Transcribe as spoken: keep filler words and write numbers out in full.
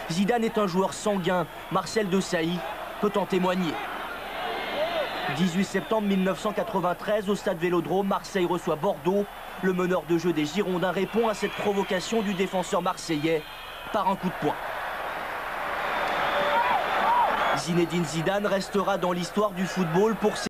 Zidane est un joueur sanguin, Marcel Desailly peut en témoigner. dix-huit septembre mille neuf cent quatre-vingt-treize, au stade Vélodrome, Marseille reçoit Bordeaux. Le meneur de jeu des Girondins répond à cette provocation du défenseur marseillais par un coup de poing. Zinedine Zidane restera dans l'histoire du football pour ses